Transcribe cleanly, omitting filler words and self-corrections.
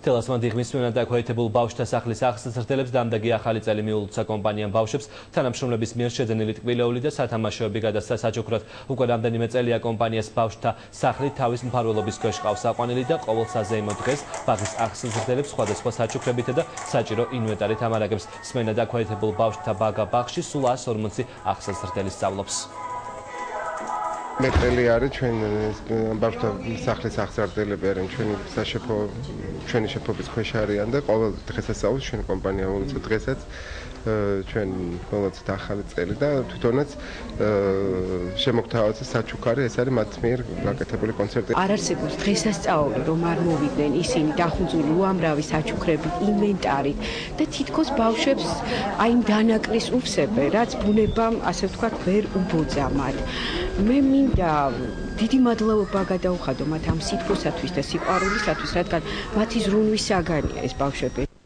თელასმან დიღმის მენადაქვეითებულ ბავშვთა სახლის აღსაზრდელებს დამდეგი ახალი წელი მიულოცა კომპანიამ ბავშვებს თანამშრომლების მიერ შეძენილი ტკბილეული და სათამაშოები გადასცა საჩუქრად. უკვე რამდენიმე წელია კომპანიას ბავშვთა სახლი თავის მფარველობის ქვეშ ყავს აყვანილი და ყოველ საზეიმო დღეს ბაღის აღსაზრდელებს სხვადასხვა საჩუქრებითა და საჭირო ინვენტარით ამარაგებს. მენადაქვეითებულ ბავშვთა ბაღა ბაღში სულ 140 აღსაზრდელი სწავლობს. მეტელი არის ჩვენ ბავშვთა სახლის აღზრდელები არიან ჩვენი შეფობის ქვეშ არიან და ყოველ დღესასწაულს ჩვენი კომპანია მოვიცოთ დღესაც ჩვენ მოვაცეთ ახალი წელი და თვითონაც შემოგთავაზეს საჩუქარი ეს არის მათ მიერ გაკეთებული კონცერტი. არ არსებობს დღესასწაული რომ არ მოვიდნენ ისინი დახუძული უამრავი საჩუქრებით, ინვენტარით და თითქოს ბავშვებს აი იმ დანაკლის უფსებენ, რაც ბუნებამ ასე ვთქვათ ვერ უბოძამათ. მე მინდა დიდი მადლობა გადაუხადო მათ ამ სიტყვისათვის და სიყვარულისათვის, რადგან მათი ზრუნვის საგანია ეს ბავშვები.